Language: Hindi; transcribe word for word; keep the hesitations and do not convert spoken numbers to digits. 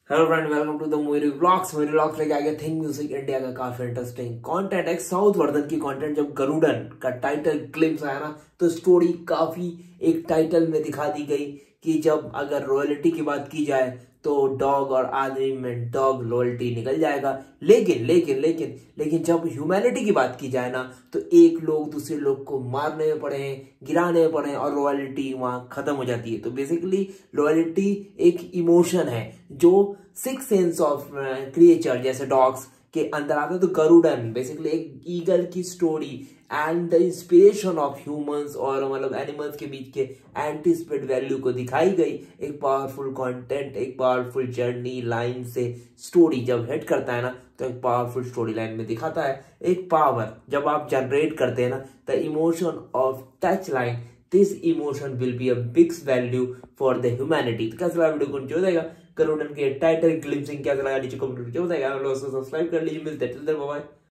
Hello friend, welcome to the movie vlogs. Movie vlogs लेके आ गया थिंक म्यूजिक इंडिया का काफी इंटरेस्टिंग कंटेंट है, साउथ वर्धन की कंटेंट। जब गरुडन का टाइटल ग्लिम्स आया ना तो स्टोरी काफी एक टाइटल में दिखा दी गई कि जब अगर रॉयल्टी की बात की जाए तो डॉग और आदमी में डॉग लॉयल्टी निकल जाएगा, लेकिन लेकिन लेकिन लेकिन जब ह्यूमैनिटी की बात की जाए ना तो एक लोग दूसरे लोग को मारने में पड़े हैं, गिराने में पड़े हैं और रॉयल्टी वहां खत्म हो जाती है। तो बेसिकली रॉयल्टी एक इमोशन है जो सिक्स सेंस ऑफ क्रिएचर जैसे डॉग्स के अंदर आता है। तो गरुडन बेसिकली एक ईगल की story and the inspiration of humans और मतलब एनिमल्स के बीच के एंटीसिपेट वैल्यू को दिखाई गई। एक पावरफुल कंटेंट, एक पावरफुल जर्नी लाइन से स्टोरी जब हिट करता है ना तो एक पावरफुल स्टोरी लाइन में दिखाता है एक पावर। जब आप जनरेट करते हैं ना the emotion of touch line, this emotion will be a big value for the humanity. तो कैसा लगा वीडियो को, जो देगा गरुडन के टाइटल ग्लिम्सिंग कैसा लगा नीचे कमेंट करके बताएगा। सब्सक्राइब कर लीजिए, मिलते हैं, बाय।